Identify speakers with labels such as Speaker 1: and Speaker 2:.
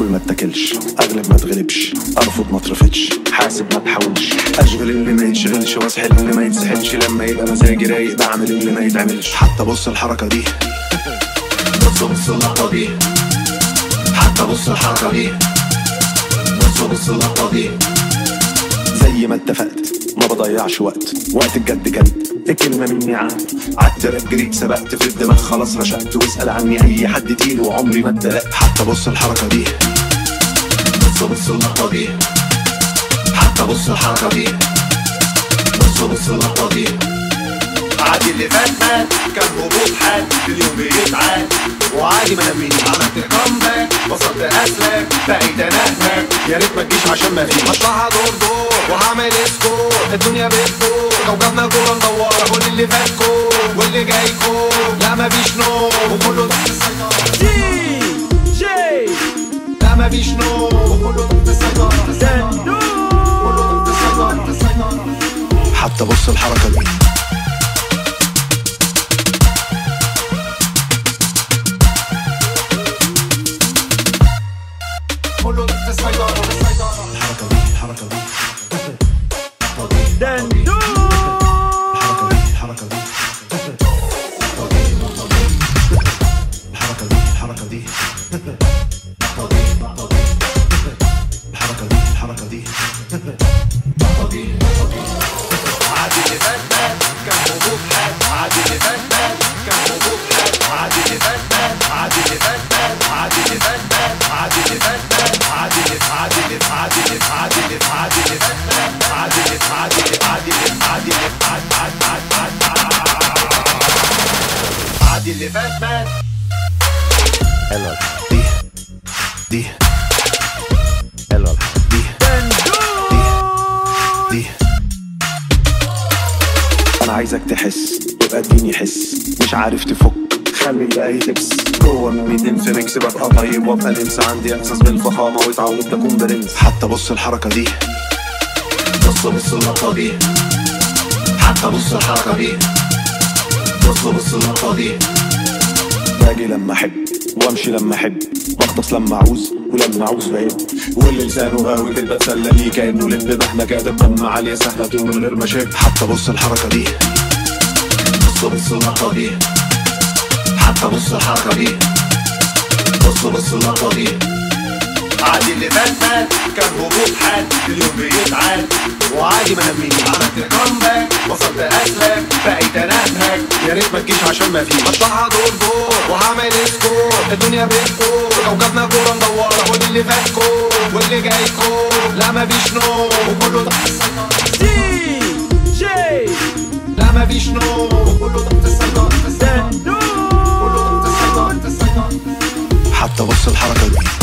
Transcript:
Speaker 1: ما اتاكلش، اغلب ما اتغلبش، ارفض ما اترفضش، حاسب ما تحاولش، اشغل اللي ما يتشغلش واسحل اللي ما يتسحلش، لما يبقى مزاجي رايق بعمل اللي ما يتعملش. حتى بص الحركه دي، بص اللقطه دي، حتى بص الحركه دي، بص اللقطه دي. زي ما اتفقت ما بضيعش وقت الجد جد، الكلمة مني عالتراك جريت سبقت في الدماغ خلاص رشقت، واسأل عني أي حد تقيل وعمري ما اتدلقت. حتى بص الحركة دي، بص اللقطة دي، حتى بص الحركة دي، بص اللقطة دي. عادي اللي فات مات، كان هبوط حاد، اليوم بيتعاد وعادي ما نميني. عملت كومباك، وصلت اسلاك، بقيت انهك، يا ريت ما تجيش عشان ما فيش. هطلعها دور وهعمل سكور، الدنيا بتدور، كوكبنا كله ندور، كل اللي فاتكم واللي جايكم لا مفيش نوم، وكله تحت السيطرة. دي جي لا مفيش نوم، وكله تحت السيطرة. كله تحت السيطرة. حتى بص الحركة دي، كله تحت السيطرة. الحركة دي، الحركة دي، دندو. الحركة دي، الحركة دي، الحركة دي، الحركة دي، الحركة دي، الحركة دي. عادي اللي فات مات، كان هبوط حاد، عادي اللي فات مات، كان هبوط حاد، عادي اللي فات مات، عادي اللي فات مات، عادي اللي فات مات، عادي اللي فات مات، عادي اللي عادي اللي عادي اللي عادي اللي عادي اللي فات مات، عادي اللي عادي اللي عادي اللي عادي اللي عادي اللي فات مات. حلوة دي دي، حلوة دي دي. انا عايزك تحس يبقى اديني حس، مش عارف تفك خلي الباقي تبس. جوه الميتين في ميكس ببقى طيب وابقى نمس، عندي احساس بالفخامه واتعودت اكون برنس. حتى بص الحركه دي، بص اللقطه دي، حتى بص الحركه دي، بص اللقطه دي. باجي لما احب وامشي لما احب، بغطس لما اعوز ولما اعوز بعيد، واللي لسانه غاوي كده بتسلى ليه كانه لب مهما كانت الدم عاليه سهله تقوم من غير ما شب. حتى بص الحركه دي، بص اللقطه دي، حتى بص الحركه دي، بص اللقطه دي. عادي اللي فات مات، كان هبوط حاد، اليوم بيتعاد وعادي ما نميني. عملت كومباك، وصلت اسلاك، بقيت انهك، يا ريت ما تجيش عشان ما فيش. هطلعها دور وهعمل سكور، الدنيا بتدور، كوكبنا كوره ندور، كل اللي فاتكم واللي جايكم لا مفيش نوم، وكله تحت السيطرة. دي جي لا مفيش نوم، وكله تحت السيطرة. كله تحت السيطرة. حتى بص الحركة دي.